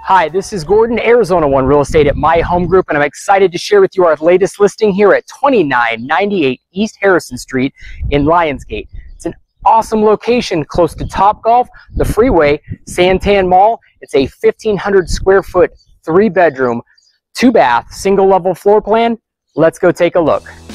Hi, this is Gordon, Arizona One Real Estate at My Home Group, and I'm excited to share with you our latest listing here at 2998 East Harrison Street in Lyons. It's an awesome location close to Topgolf, the freeway, Santan Mall. It's a 1,500 square foot, 3-bedroom, 2-bath, single level floor plan. Let's go take a look.